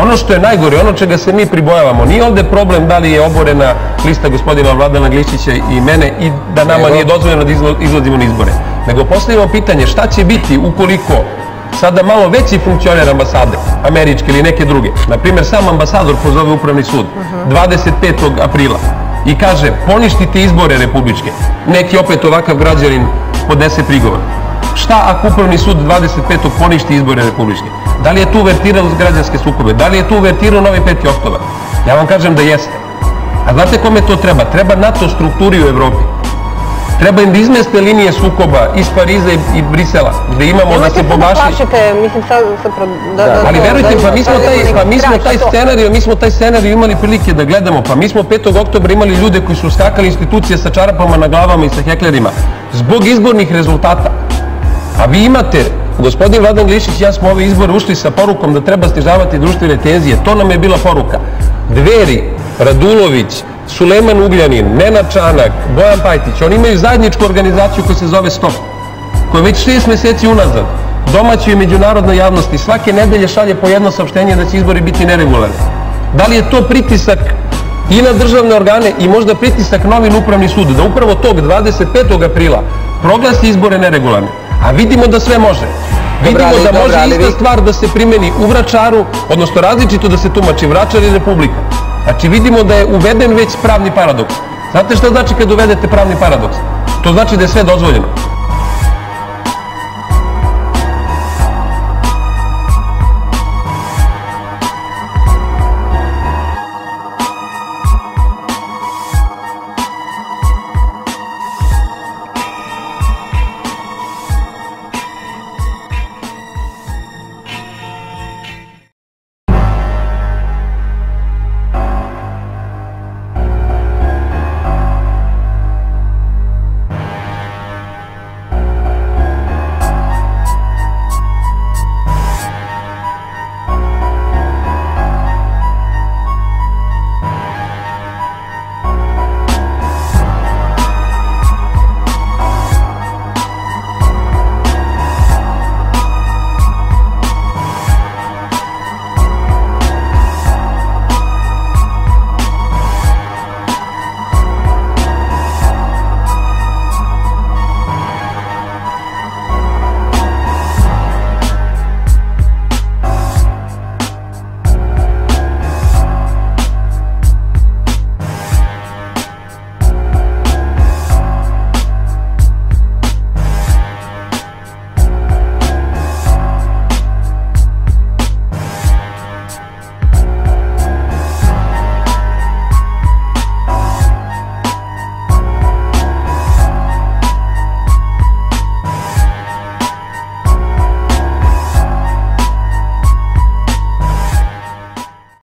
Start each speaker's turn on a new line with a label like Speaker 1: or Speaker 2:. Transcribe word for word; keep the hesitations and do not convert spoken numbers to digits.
Speaker 1: ono što je najgore, ono čega se mi pribojavamo, nije ovde problem da li je oborena lista gospodina Vladana Glišića i mene i da nama nije dozvoljeno da izlazimo na izbore. Nego postavimo pitanje šta će biti ukoliko sada malo veći funkcioner ambasade, američke ili neke druge, na primjer sam ambasador pozove Upravni sud dvadeset petog aprila i kaže poništite izbore republičke, neki opet ovakav građanin podnese prigovor. Šta ako Upravni sud dvadeset petog poništi izbore republičke? Da li je tu uvertiralo građanske sukobe? Da li je tu uvertirao novi peti oktobar? Ja vam kažem da jeste. A znate kome to treba? Treba NATO strukturi u Evropi. Treba im da izmeste linije sukoba iz Pariza i Brisela, gde imamo da se pobaši...
Speaker 2: Nemojte se da plašite, mislim sad...
Speaker 1: Ali verujte, pa mi smo taj scenarij, mi smo taj scenarij imali prilike da gledamo, pa mi smo petog oktobra imali ljude koji su skakali institucije sa čarapama na glavama i sa heklerima, zbog izbornih rezultata. A vi imate, gospodin Vladan Glišić i ja smo ove izbore ušli sa porukom da treba snižavati društvene tenzije, to nam je bila poruka. Dveri, Radulović, Sulejman Ugljanin, Nenad Čanak, Bojan Pajtić, oni imaju zajedničku organizaciju koja se zove STOP, koja već šest meseci unazad domaćoj i međunarodnoj javnosti svake nedelje šalje po jedno saopštenje da će izbori biti neregularni. Da li je to pritisak i na državne organe i možda pritisak novin Upravni sud, da upravo tog dvadeset petog aprila proglasi izbore neregularne? A vidimo da sve može. Vidimo da može ista stvar da se primeni u Vračaru, odnosno različito da se tumači Vračar i Republika. Znači vidimo da je uveden već pravni paradoks. Znate šta znači kad uvedete pravni paradoks? To znači da je sve dozvoljeno.